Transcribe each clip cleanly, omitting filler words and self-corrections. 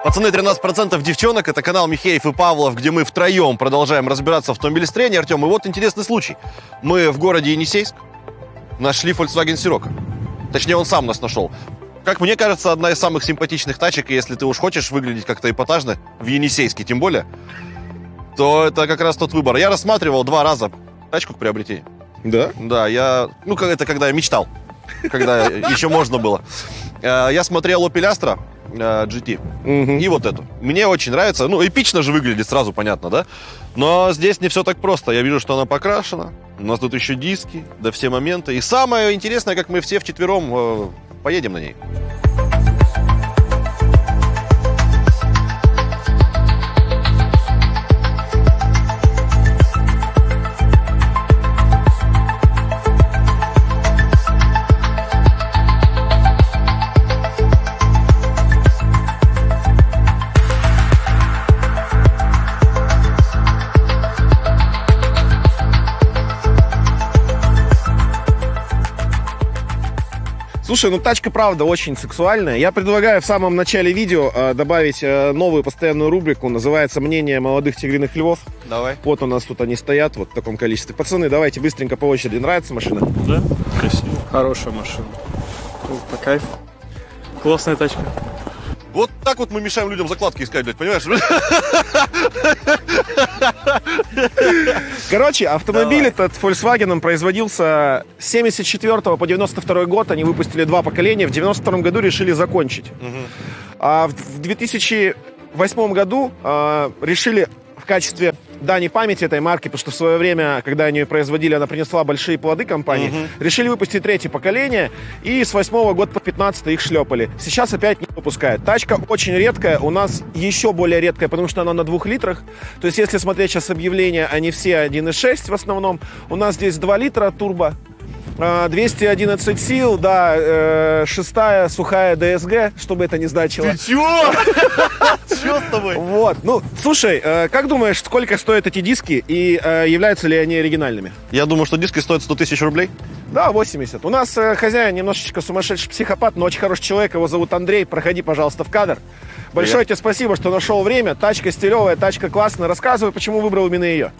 Пацаны, 13% девчонок. Это канал Михеев и Павлов, где мы втроем продолжаем разбираться в автомобилестроении. Артем, и вот интересный случай. Мы в городе Енисейск нашли Volkswagen Sirocco. Точнее, он сам нас нашел. Как мне кажется, одна из самых симпатичных тачек, и если ты уж хочешь выглядеть как-то эпатажно, в Енисейске тем более, то это как раз тот выбор. Я рассматривал 2 раза тачку к приобретению. Да? Да, это когда я мечтал, когда еще можно было. Я смотрел Opel Astra GT и вот эту. Мне очень нравится. Ну, эпично же выглядит, сразу понятно, да? Но здесь не все так просто. Я вижу, что она покрашена. У нас тут еще диски, да все моменты. И самое интересное, как мы все вчетвером поедем на ней. Слушай, ну тачка правда очень сексуальная. Я предлагаю в самом начале видео добавить новую постоянную рубрику. Называется «Мнение молодых тигриных львов». Давай. Вот у нас тут они стоят вот в таком количестве. Пацаны, давайте быстренько по очереди. Нравится машина? Да, красиво. Хорошая машина. По кайфу. Классная тачка. Вот так вот мы мешаем людям закладки искать, блядь, понимаешь? Короче, автомобиль этот Volkswagen производился с 74 по 92 год. Они выпустили 2 поколения. В 92 году решили закончить. А в 2008 году решили в качестве дани памяти этой марки, потому что в свое время, когда они ее производили, она принесла большие плоды компании, решили выпустить 3-е поколение, и с 8 года по 15 их шлепали. Сейчас опять не выпускают. Тачка очень редкая, у нас еще более редкая, потому что она на 2 литрах. То есть, если смотреть сейчас объявления, они все 1.6 в основном. У нас здесь 2 литра турбо, 211 сил, да, 6-я сухая ДСГ, чтобы это не значило. Ты чё? Чё с тобой? Вот, ну, слушай, как думаешь, сколько стоят эти диски и являются ли они оригинальными? Я думаю, что диски стоят 100 тысяч рублей. Да, 80. У нас хозяин немножечко сумасшедший психопат, но очень хороший человек, его зовут Андрей. Проходи, пожалуйста, в кадр. Большое тебе спасибо, что нашел время. Тачка стилевая, тачка классная. Рассказывай, почему выбрал именно ее.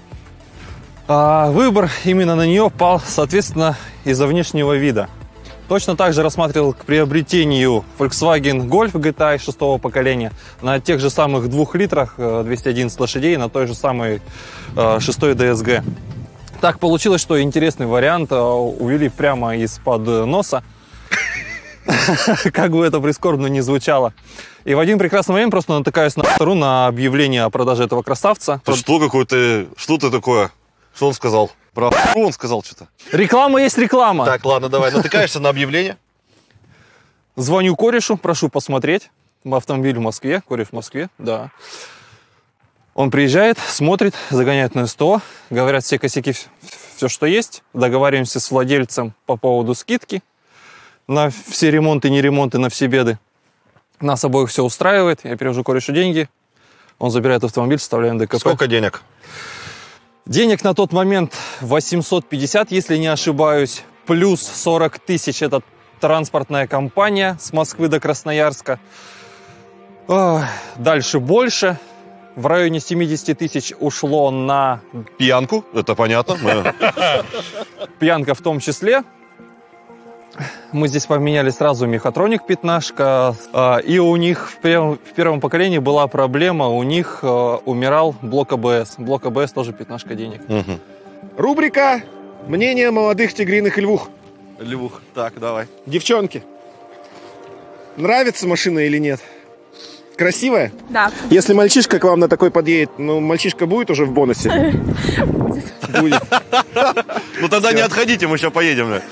Выбор именно на нее пал, соответственно, из-за внешнего вида. Точно так же рассматривал к приобретению Volkswagen Golf GTI 6-го поколения на тех же самых 2 литрах, 211 лошадей, на той же самой 6-й DSG. Так получилось, что интересный вариант увели прямо из-под носа, как бы это прискорбно не звучало. И в один прекрасный момент просто натыкаюсь на объявление о продаже этого красавца. Что ты такое? Что он сказал? Про он сказал что-то. Реклама есть реклама. Так, ладно, давай. Натыкаешься на объявление. Звоню корешу, прошу посмотреть. Автомобиль в Москве, кореш в Москве, да. Он приезжает, смотрит, загоняет на СТО, говорят все косяки, все, что есть. Договариваемся с владельцем по поводу скидки на все ремонты, не ремонты, на все беды. Нас обоих все устраивает. Я перевожу корешу деньги. Он забирает автомобиль, вставляем ДКП. Сколько денег? Денег на тот момент 850, если не ошибаюсь, плюс 40 тысяч. Это транспортная компания с Москвы до Красноярска. Дальше больше. В районе 70 тысяч ушло на... Пьянку, это понятно. Пьянка в том числе. Мы здесь поменяли сразу мехатроник пятнашка, и у них в первом поколении была проблема, у них умирал блок АБС. Блок АБС тоже пятнашка денег. Рубрика «Мнение молодых тигриных львух». Львух, так, давай. Девчонки, нравится машина или нет? Красивая? Да. Если мальчишка к вам на такой подъедет, ну, мальчишка будет уже в бонусе? Будет. Ну тогда не отходите, мы сейчас поедем.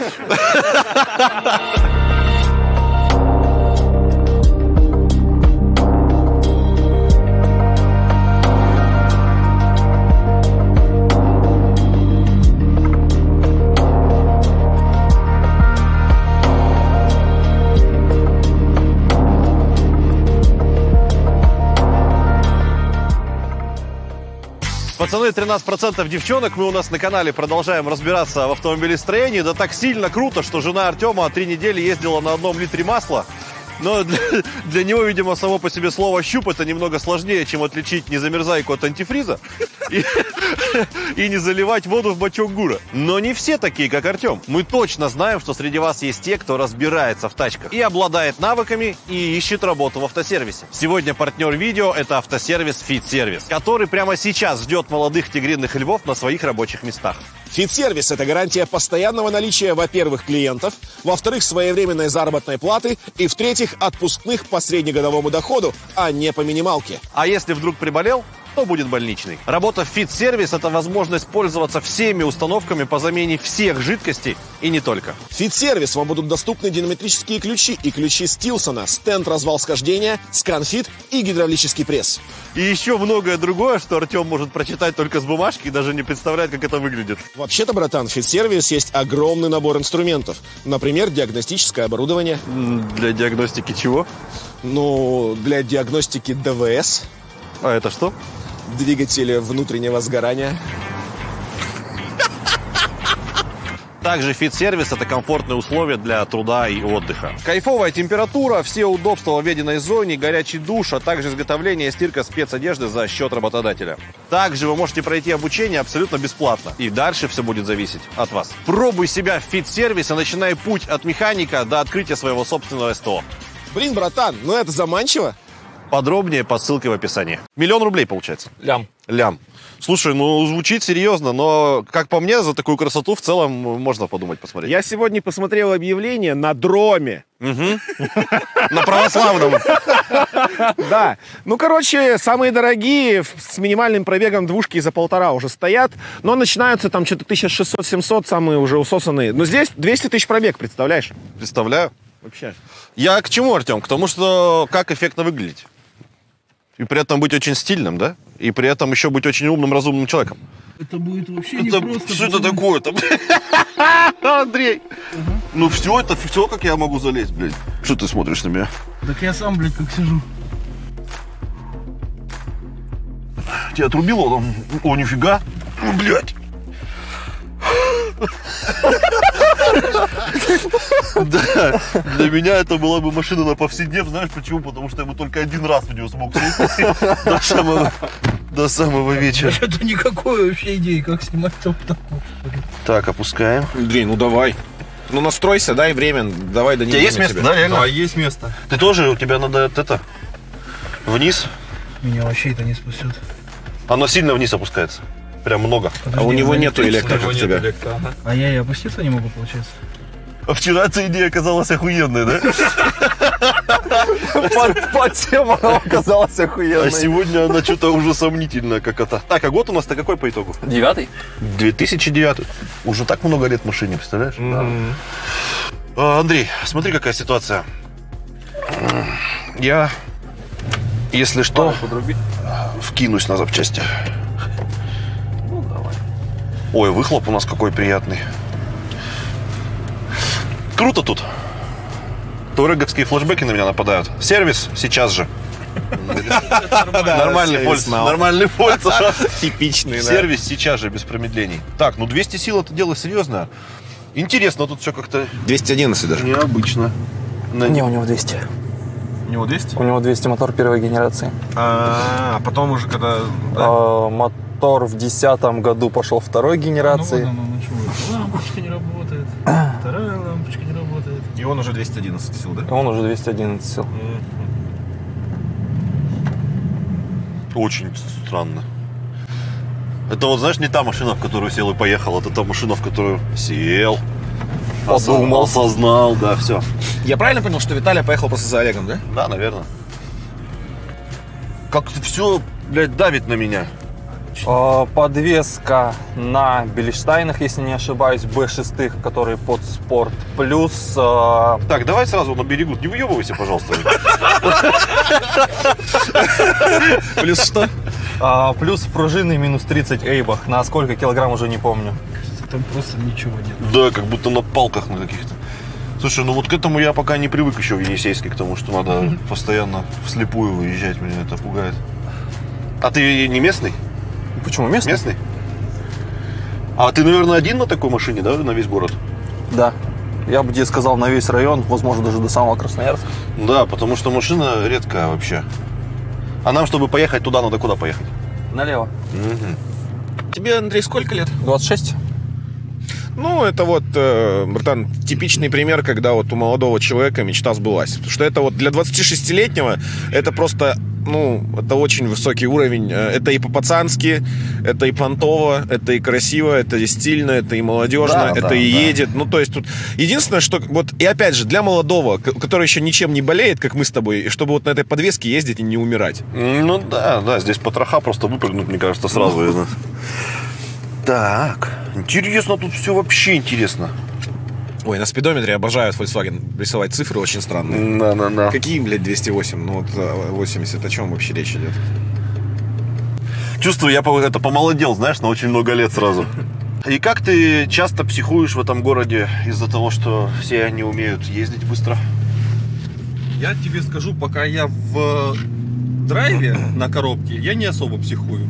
Пацаны, 13% девчонок. Мы у нас на канале продолжаем разбираться в автомобилестроении. Да так сильно круто, что жена Артема 3 недели ездила на 1 литре масла. Но для него, видимо, само по себе слово «щуп» это немного сложнее, чем отличить незамерзайку от антифриза и не заливать воду в бачок гура. Но не все такие, как Артем. Мы точно знаем, что среди вас есть те, кто разбирается в тачках и обладает навыками и ищет работу в автосервисе. Сегодня партнер видео – это автосервис Fit Service, который прямо сейчас ждет молодых тигриных львов на своих рабочих местах. Fit-сервис – это гарантия постоянного наличия, во-первых, клиентов, во-вторых, своевременной заработной платы и, в-третьих, отпускных по среднегодовому доходу, а не по минималке. А если вдруг приболел, то будет больничный. Работа в Fit Service – это возможность пользоваться всеми установками по замене всех жидкостей и не только. Fit-сервис вам будут доступны динамометрические ключи и ключи Стилсона, стенд развал схождения, скан-фит и гидравлический пресс. И еще многое другое, что Артем может прочитать только с бумажки и даже не представляет, как это выглядит. Вообще-то, братан, в Fit-сервис есть огромный набор инструментов. Например, диагностическое оборудование. Для диагностики чего? Ну, для диагностики ДВС. А это что? Двигатели внутреннего сгорания. Также Fit-сервис – это комфортные условия для труда и отдыха. Кайфовая температура, все удобства в обеденной зоне, горячий душ, а также изготовление и стирка спецодежды за счет работодателя. Также вы можете пройти обучение абсолютно бесплатно. И дальше все будет зависеть от вас. Пробуй себя в Fit-сервисе, начиная путь от механика до открытия своего собственного СТО. Блин, братан, ну это заманчиво. Подробнее по ссылке в описании. 1 000 000 рублей получается. Лям. Слушай, ну звучит серьезно, но, как по мне, за такую красоту в целом можно подумать, посмотреть. Я сегодня посмотрел объявление на Дроме. На православном. Да. Ну, короче, самые дорогие с минимальным пробегом двушки за 1,5 уже стоят. Но начинаются там что-то 1600-700, самые уже усосанные. Но здесь 200 тысяч пробег, представляешь? Представляю. Вообще. Я к чему, Артем? К тому, что как эффектно выглядеть. И при этом быть очень стильным, да? И при этом еще быть очень умным, разумным человеком. Это будет вообще не просто. Что это такое-то? Андрей! Ну все, это все, как я могу залезть, блядь. Что ты смотришь на меня? Так я сам, блядь, как сижу. Тебя отрубило там? О, нифига. Блядь. Да, для меня это была бы машина на повседнев, знаешь почему? Потому что я бы только один раз в нее смог сесть до самого вечера. Это никакой вообще идеи, как снимать топ-такую. Так, опускаем. Андрей, ну давай. Ну настройся, дай время, давай до У тебя есть место, да, реально? Да, есть место. Ты тоже, у тебя надо это, вниз. Меня вообще это не спасет. Оно сильно вниз опускается. Прям много. А у него нету электро, как у тебя. А я и опуститься не могу, получается. А вчера эта идея оказалась охуенной, да? По тему она оказалась А охуенной. сегодня она что-то уже сомнительная как это. Так, а год у нас-то какой по итогу? 9-й? 2009. Уже так много лет машине, представляешь? Да. Андрей, смотри, какая ситуация. Я, если что, вкинусь на запчасти. Ну, давай. Ой, выхлоп у нас какой приятный. Круто тут. Туареговские флешбеки на меня нападают. Сервис сейчас же. Нормальный фольц. Нормальный фольц. Типичный, да. Сервис сейчас же, без промедлений. Так, ну 200 сил это дело серьезное. Интересно, тут все как-то 211 даже. необычно. Не, у него 200. У него 200? У него 200 мотор первой генерации. А потом уже когда... Мотор в 2010 году пошел второй генерации. Ну чего? Лампочка не работает. Вторая лампочка не работает. И он уже 211 сил, да? Он уже 211 сил. Очень странно. Это вот, знаешь, не та машина, в которую сел и поехал. Это та машина, в которую сел, Подумал. осознал, да, все. Я правильно понял, что Виталий поехал просто за Олегом, да? Да, наверное. Как все, блядь, давит на меня. Подвеска на Бельштайнах, если не ошибаюсь, B6, которые под спорт. Плюс... Так, давай сразу на берегу. Не выебывайся, пожалуйста. Плюс что? Плюс пружины минус 30 эйбах. На сколько килограмм уже не помню. Там просто ничего нет. Да, как будто на палках на каких-то. Слушай, ну вот к этому я пока не привык еще в Енисейске, к тому, что надо постоянно вслепую выезжать. Меня это пугает. А ты не местный? Почему местный? Местный? А ты, наверное, один на такой машине, да, на весь город? Да. Я бы тебе сказал, на весь район, возможно, даже до самого Красноярска. Да, потому что машина редкая вообще. А нам, чтобы поехать туда, надо куда поехать? Налево. Тебе, Андрей, сколько лет? 26. Ну, это вот, братан, типичный пример, когда вот у молодого человека мечта сбылась. Потому что это вот для 26-летнего это просто, ну, это очень высокий уровень. Это и по-пацански, это и понтово, это и красиво, это и стильно, это и молодежно, это и едет. Ну, то есть тут единственное, что вот, и опять же, для молодого, который еще ничем не болеет, как мы с тобой, и чтобы вот на этой подвеске ездить и не умирать. Ну да, здесь потроха просто выпрыгнуть, мне кажется, сразу из нас. Так, интересно, тут все вообще интересно. Ой, на спидометре обожают Volkswagen рисовать цифры очень странные. Да. Какие, блядь, 208? Ну вот 80, о чем вообще речь идет? Чувствую, я помолодел, знаешь, на очень много лет сразу. И как ты часто психуешь в этом городе из-за того, что все не умеют ездить быстро? Я тебе скажу, пока я в драйве на коробке, я не особо психую.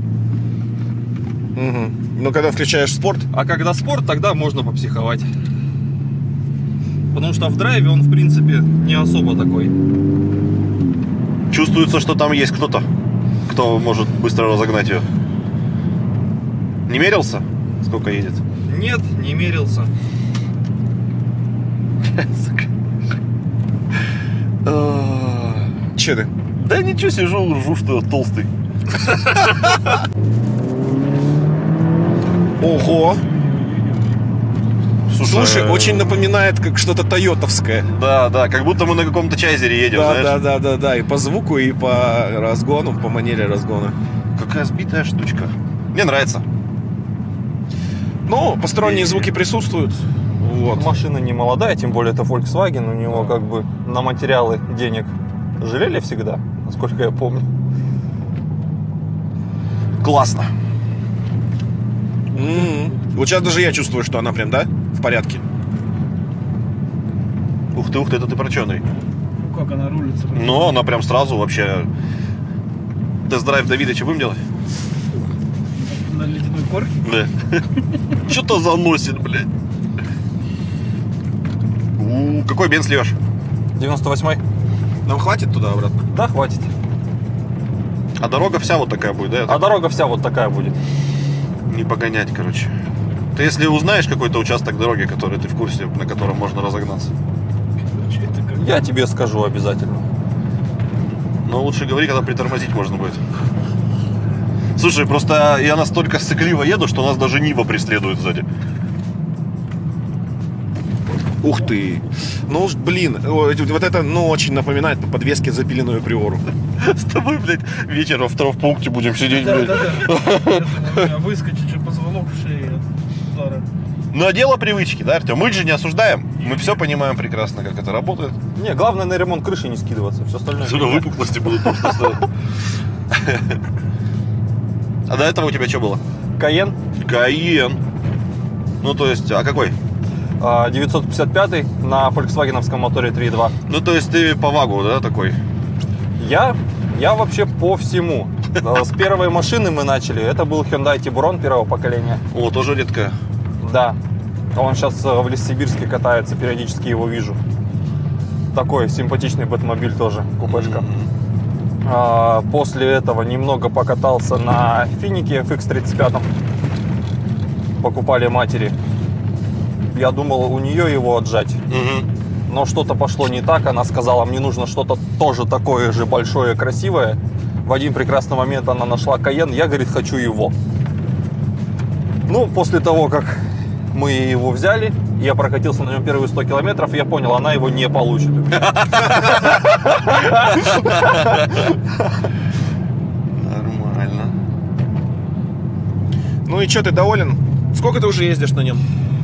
Угу. Ну, когда включаешь спорт, А когда спорт, тогда можно попсиховать. Потому что в драйве он, в принципе, не особо такой. Чувствуется, что там есть кто-то, кто может быстро разогнать ее. Не мерился? Сколько едет? Нет, не мерился. че ты? Да ничего, сижу, ржу, что я толстый. Ого! Слушай, очень напоминает как что-то тойотовское. Да, как будто мы на каком-то чайзере едем, знаешь? Да, и по звуку, и по разгону, по манере разгона. Какая сбитая штучка. Мне нравится. Ну, посторонние звуки присутствуют. Вот. Машина не молодая, тем более это Volkswagen, у него как бы на материалы денег жалели всегда, насколько я помню. Классно. Вот сейчас даже я чувствую, что она прям, да, в порядке. Ух ты, это ты про чё, Андрей? Ну как она рулится? Ну, она прям сразу вообще... Тест-драйв Давидыча будем делать? На ледяной корке? Да. Что-то заносит, блядь. Какой бенз льешь? 98-й? Нам хватит туда-обратно? Да, хватит. А дорога вся вот такая будет, да? А дорога вся вот такая будет. Не погонять, короче. Ты если узнаешь какой-то участок дороги, который ты в курсе, на котором можно разогнаться? Я тебе скажу обязательно. Но лучше говори, когда притормозить можно будет. Слушай, просто я настолько сцикливо еду, что нас даже Нива преследует сзади. Ух ты. Ну, блин, вот это, ну, очень напоминает по подвеске запиленную приору. С тобой, блядь, вечером в травмпункте будем сидеть, блядь. Да. Выскочить же позвонок в шее от удара. Но дело привычки, да, Артем? Мы же не осуждаем. Мы все понимаем прекрасно, как это работает. Не, главное на ремонт крыши не скидываться, все остальное. Отсюда выпуклости будут просто. А до этого у тебя что было? Каен Каен. Ну, то есть, а какой? 955 на фольксвагеновском моторе 3.2. Ну, то есть ты по вагу, да, такой? Я вообще по всему. С первой машины мы начали. Это был Hyundai Tiburon первого поколения. О, тоже редкая. Да. Он сейчас в Лессибирске катается, периодически его вижу. Такой симпатичный бэтмобиль тоже, купешка. После этого немного покатался на Финике FX35. Покупали матери. Я думал у нее его отжать. Но что-то пошло не так. Она сказала, мне нужно что-то тоже такое же большое, красивое. В один прекрасный момент она нашла Каен. Я, говорит, хочу его. Ну, после того, как мы его взяли, я прокатился на нем первые 100 километров, я понял, она его не получит. Нормально. Ну и что, ты доволен? Сколько ты уже ездишь на нем?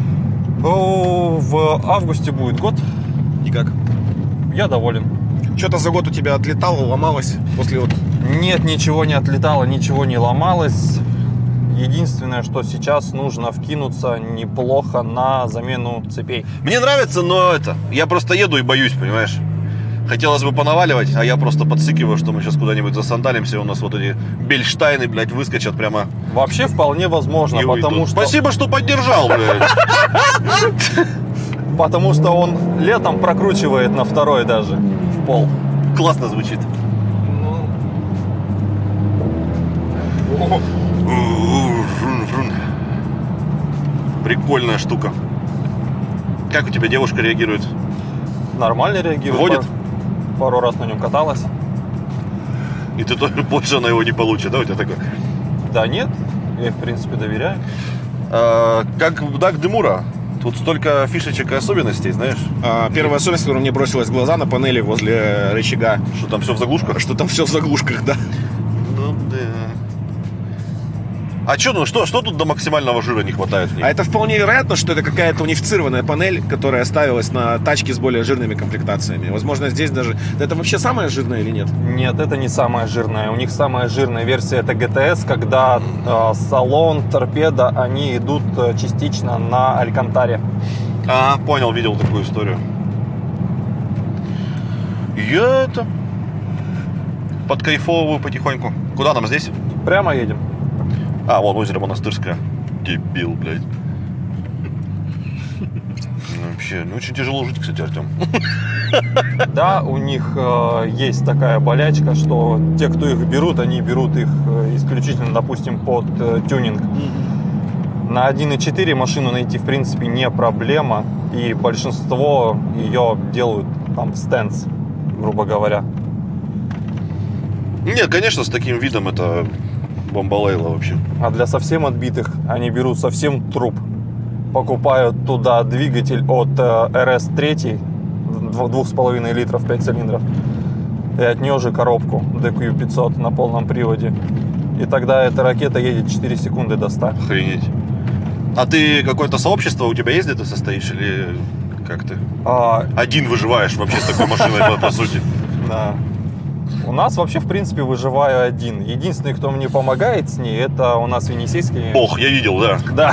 В августе будет год. Никак. Я доволен. Что-то за год у тебя отлетало, ломалось после вот... Нет, ничего не отлетало, ничего не ломалось. Единственное, что сейчас нужно вкинуться неплохо на замену цепей. Мне нравится, но я просто еду и боюсь, понимаешь? Хотелось бы понаваливать, а я просто подсыкиваю, что мы сейчас куда-нибудь засандалимся, и у нас вот эти бельштайны, блядь, выскочат прямо. Вообще вполне возможно, и потому уйдут. что... Спасибо, что поддержал, блядь. Потому что он летом прокручивает на второй даже в пол. Классно звучит. Прикольная штука. Как у тебя девушка реагирует? Нормально реагирует. Водит? Пару раз на нем каталась. И ты тоже больше она его не получит, да, у тебя такое? Да нет, я ей, в принципе, доверяю. Как в Даг Демура. Тут столько фишечек и особенностей, знаешь? Первая особенность, которая мне бросилась в глаза на панели возле рычага, Что там все в заглушках? что там все в заглушках, да. Ну да. А что тут до максимального жира не хватает в ней? А это вполне вероятно, что это какая-то унифицированная панель, которая ставилась на тачки с более жирными комплектациями. Возможно, здесь даже... Это вообще самая жирная или нет? Нет, это не самая жирная. У них самая жирная версия это GTS, когда салон, торпеда, они идут частично на алькантаре. Понял, видел такую историю. Я это... подкайфовываю потихоньку. Куда нам здесь? Прямо едем. Вон озеро Монастырское. Дебил, блядь. Вообще, очень тяжело жить, кстати, Артем. Да, у них есть такая болячка, что те, кто их берут, они берут их исключительно, допустим, под тюнинг. На 1.4 машину найти, в принципе, не проблема. И большинство ее делают там стенс, грубо говоря. Нет, конечно, с таким видом это бомбалейла вообще. А для совсем отбитых они берут совсем труп. Покупают туда двигатель от RS3, 2,5 литров, 5 цилиндров. И от нее же коробку DQ500 на полном приводе. И тогда эта ракета едет 4 секунды до 100. Охренеть. А ты какое-то сообщество у тебя есть, где ты состоишь? Или как ты? Один выживаешь вообще с такой машиной, по сути? Да. У нас вообще, в принципе, выживаю один. Единственный, кто мне помогает с ней, это у нас в Енисейске. Бог, я видел, да. Да.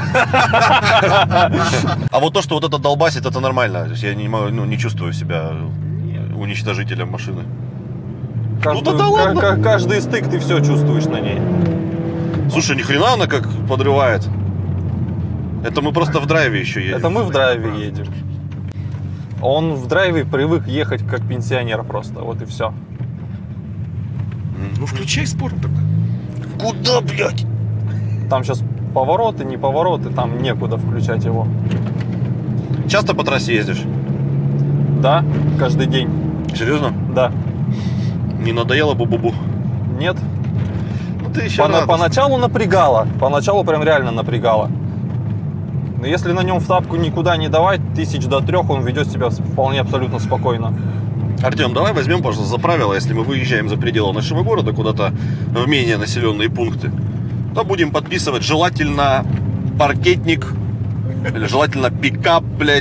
А вот то, что вот это долбасит, это нормально. То есть я не чувствую себя уничтожителем машины. Каждый стык ты все чувствуешь на ней. Слушай, ни хрена она как подрывает. Это мы просто в драйве еще едем. Это мы в драйве едем. Он в драйве привык ехать как пенсионер просто. Вот и все. Ну, включай спорт тогда. Куда, блядь? Там сейчас повороты, не повороты, там некуда включать его. Часто по трассе ездишь? Да, каждый день. Серьезно? Да. Не надоело бу-бу-бу? Нет. Ну ты еще рано. Поначалу напрягало. Поначалу прям реально напрягало. Но если на нем в тапку никуда не давать, 1000 до 3 он ведет себя вполне абсолютно спокойно. Артем, давай возьмем, пожалуйста, за правило, если мы выезжаем за пределы нашего города куда-то в менее населенные пункты, то будем подписывать желательно паркетник или желательно пикап, блядь.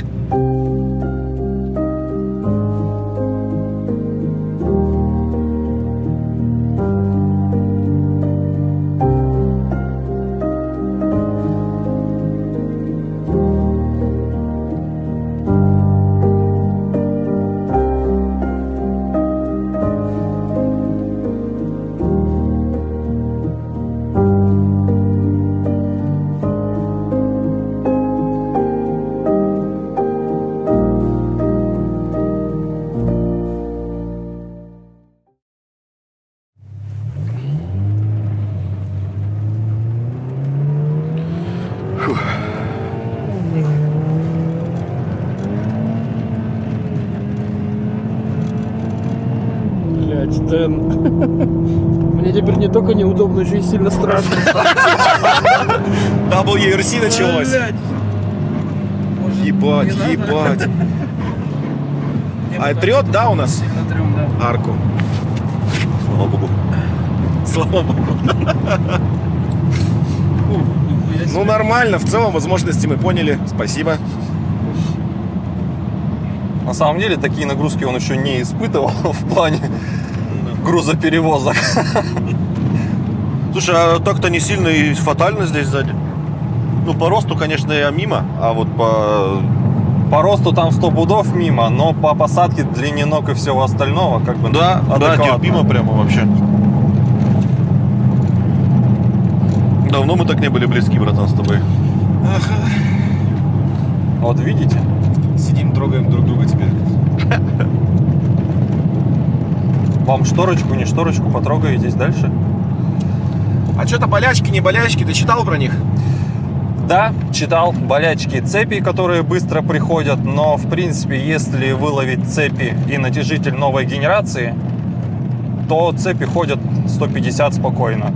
Блять, Дэн. Мне теперь не только неудобно, еще и сильно страшно. WRC началось. Блядь. Ебать, ебать. А трет, да, у нас? Арку. Слава богу. Слава богу. Ну, нормально. В целом, возможности мы поняли. Спасибо. На самом деле, такие нагрузки он еще не испытывал в плане грузоперевозок. Слушай, а так-то не сильно и фатально здесь сзади. Ну, по росту, конечно, я мимо, а вот По росту там 100 пудов мимо, но по посадке, длине ног и всего остального, как бы, Да, адекватно. терпимо прямо вообще. Давно мы так не были близки, братан, с тобой. Вот видите? Сидим трогаем друг друга теперь. Вам шторочку, не шторочку потрогаетесь дальше? А что-то болячки, не болячки, ты читал про них? Да, читал болячки цепи, которые быстро приходят, но в принципе, если выловить цепи и натяжитель новой генерации, то цепи ходят 150 спокойно.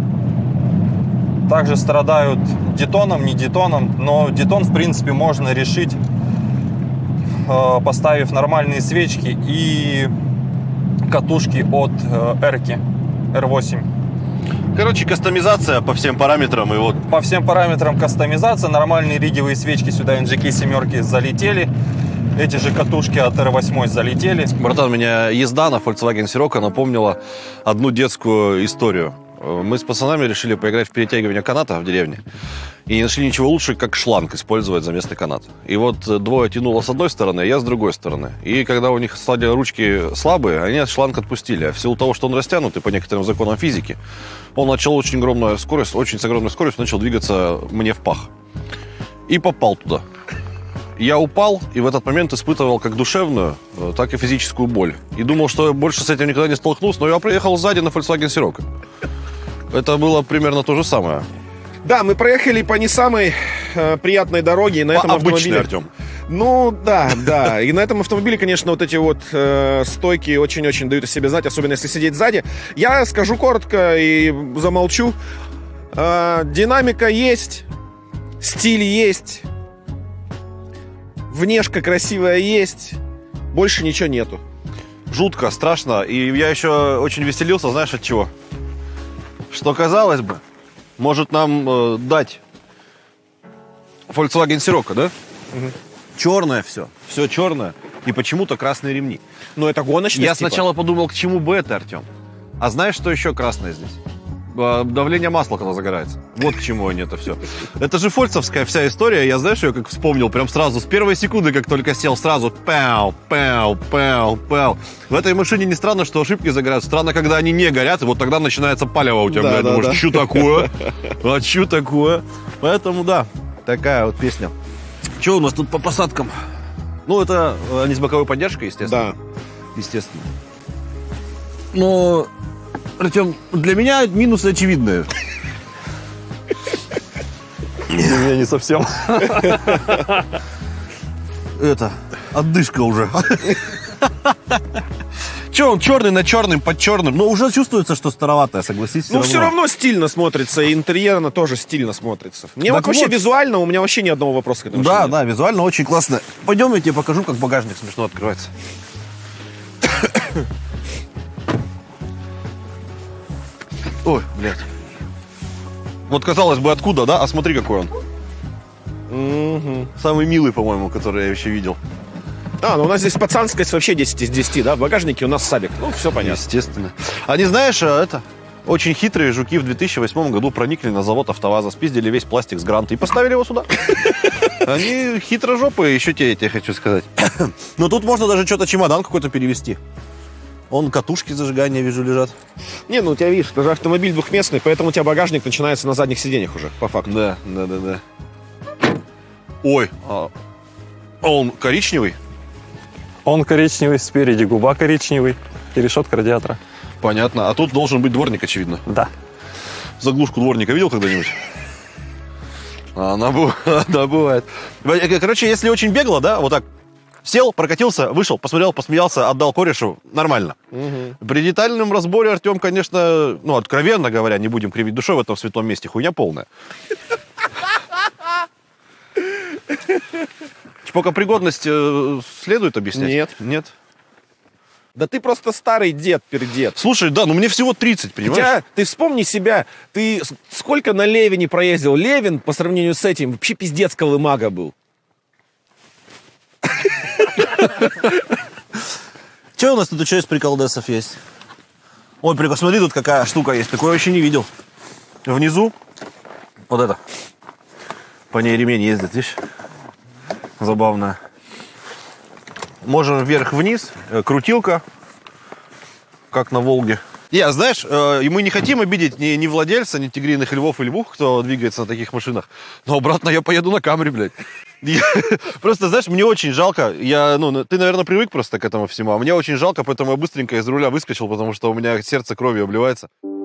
Также страдают детоном, не детоном, но детон в принципе можно решить, поставив нормальные свечки и катушки от R-ки, R8. Короче, кастомизация по всем параметрам. И вот По всем параметрам кастомизация, нормальные ригевые свечки сюда NGK 7 залетели. Эти же катушки от R8 залетели. братан, меня езда на Volkswagen Sirocco напомнила одну детскую историю. Мы с пацанами решили поиграть в перетягивание каната в деревне. И не нашли ничего лучше, как шланг использовать за местный канат. И вот двое тянуло с одной стороны, а я с другой стороны. И когда у них стали ручки слабые, они шланг отпустили. А в силу того, что он растянутый по некоторым законам физики, он начал очень с огромной скоростью начал двигаться мне в пах. И попал туда. Я упал, и в этот момент испытывал как душевную, так и физическую боль. И думал, что я больше с этим никогда не столкнусь, но я приехал сзади на Volkswagen Sirocco. Это было примерно то же самое. Да, мы проехали по не самой приятной дороге. И на этом Обычный, автомобиле... Артем. Ну, да. И на этом автомобиле, конечно, вот эти вот стойки очень-очень дают о себе знать, особенно если сидеть сзади. Я скажу коротко и замолчу. Динамика есть, стиль есть, внешка красивая есть, больше ничего нету. Жутко, страшно. И я еще очень веселился, знаешь, от чего? Что, казалось бы, может нам дать Volkswagen Sirocco, да? Угу. Черное все черное. И почему-то красные ремни. Ну, это гоночность, Я типа. сначала подумал, к чему бы это, Артем. А знаешь, что еще красное здесь? Давление масла, когда загорается. Вот к чему они это все. Это же фольцовская вся история. Я, знаешь, ее как вспомнил прям сразу, с первой секунды, как только сел, сразу пау. В этой машине не странно, что ошибки загораются. Странно, когда они не горят, и вот тогда начинается палево у тебя. Да, Думаешь, да. что такое? А что такое? Поэтому, да, такая вот песня. Что у нас тут по посадкам? Ну, это они с боковой поддержкой, естественно. Да. Естественно. Но, Артем, для меня минусы очевидные. Для меня не совсем. Это, отдышка уже. Че, он черный на черным, под черным. Но уже чувствуется, что староватая, согласись. Ну, все равно стильно смотрится, и интерьерно тоже стильно смотрится. Мне Так вот вообще вот. визуально, у меня вообще ни одного вопроса к этому. Да, нет. да, визуально очень классно. Пойдем, я тебе покажу, как багажник смешно открывается. Ой, блядь. Вот казалось бы, откуда, да? А смотри, какой он. Мгм. Самый милый, по-моему, который я еще видел. А, ну у нас здесь пацанскость вообще 10 из 10, да? В багажнике у нас сабик. Ну, все понятно. Естественно. Они, знаешь, это... Очень хитрые жуки в 2008 году проникли на завод АвтоВАЗа, спиздили весь пластик с гранта и поставили его сюда. Они хитрожопые, еще те, я тебе хочу сказать. Но тут можно даже что-то чемодан какой-то перевести. Он катушки зажигания, вижу, лежат. Не, ну у тебя, видишь, это же автомобиль двухместный, поэтому у тебя багажник начинается на задних сиденьях уже, по факту. Да. Ой, а он коричневый? Он коричневый, спереди губа коричневый и решетка радиатора. Понятно. А тут должен быть дворник, очевидно. Да. Заглушку дворника видел когда-нибудь? Она бывает. Короче, если очень бегло, да, вот так сел, прокатился, вышел, посмотрел, посмеялся, отдал корешу, нормально. Угу. При детальном разборе Артем, конечно, ну, откровенно говоря, не будем кривить душой в этом светлом месте, хуйня полная. Чпокопригодность следует объяснять? Нет. Да ты просто старый дед-пердед. Слушай, да, ну мне всего 30, понимаешь? Ты вспомни себя, ты сколько на Левине проездил. Левин, по сравнению с этим, вообще пиздец колымага был. Че у нас тут еще из приколдесов есть? Ой, прикол, смотри, тут какая штука есть. Такое вообще не видел. Внизу вот это. По ней ремень ездит, видишь? Забавно. Можем вверх-вниз. Крутилка. Как на Волге. Я, знаешь, и мы не хотим обидеть ни владельца, ни тигриных львов и львух, кто двигается на таких машинах. Но обратно я поеду на Камри, блядь. Просто, знаешь, мне очень жалко. Ты, наверное, привык просто к этому всему. А мне очень жалко, поэтому я быстренько из руля выскочил, потому что у меня сердце кровью обливается.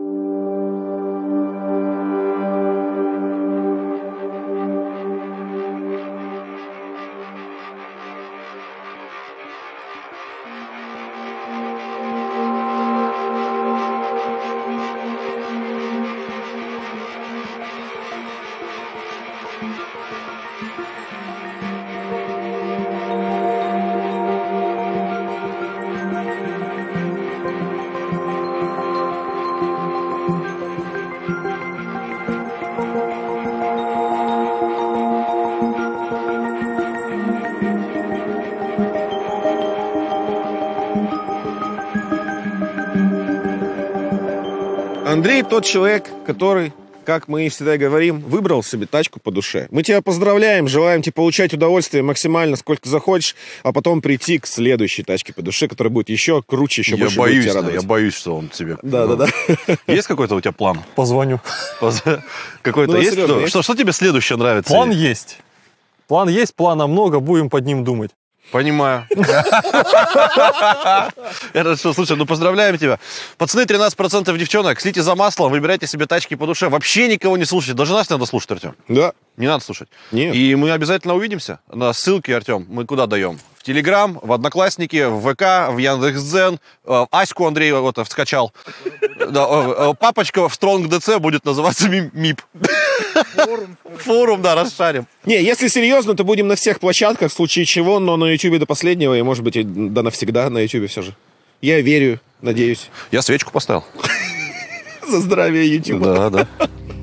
Андрей тот человек, который, как мы всегда говорим, выбрал себе тачку по душе. Мы тебя поздравляем, желаем тебе получать удовольствие максимально, сколько захочешь, а потом прийти к следующей тачке по душе, которая будет еще круче, еще больше будет тебя радовать. Я боюсь, что он тебе... Да. Есть какой-то у тебя план? Позвоню. Какой-то Ну, есть? серьезно, есть? Что тебе следующее нравится? План есть. План есть, плана много, будем под ним думать. Понимаю. Хорошо, слушай, поздравляем тебя. Пацаны, 13% девчонок, слите за маслом, выбирайте себе тачки по душе. Вообще никого не слушайте. Даже нас не надо слушать, Артем. Да. Не надо слушать. Нет. И мы обязательно увидимся. На ссылке, Артем, мы куда даем? В Телеграм, в Одноклассники, в ВК, в Яндекс.Дзен. Аську Андрей вот вскачал. Папочка в Стронг ДЦ будет называться МИП. Форум, да, расшарим. Не, если серьезно, то будем на всех площадках, в случае чего, но на Ютубе до последнего, и, может быть, и да навсегда на Ютубе все же. Я верю, надеюсь. Я свечку поставил. За здравие Ютуба. Да.